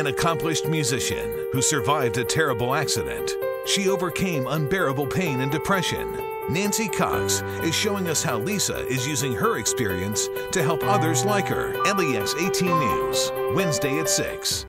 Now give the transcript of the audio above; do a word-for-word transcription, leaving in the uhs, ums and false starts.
an accomplished musician who survived a terrible accident. She overcame unbearable pain and depression. Nancy Cox is showing us how Lisa is using her experience to help others like her. L E X eighteen News, Wednesday at six.